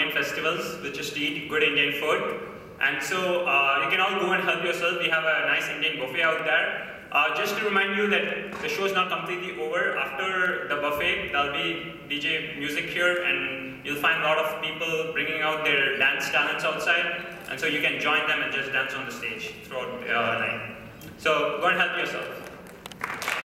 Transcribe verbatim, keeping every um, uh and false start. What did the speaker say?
Indian festivals, which is to eat good Indian food. And so uh, you can all go and help yourself. We have a nice Indian buffet out there. Uh, just to remind you that the show is not completely over. After the buffet, there'll be D J music here, and you'll find a lot of people bringing out their dance talents outside. And so you can join them and just dance on the stage throughout the uh, night. So go and help yourself.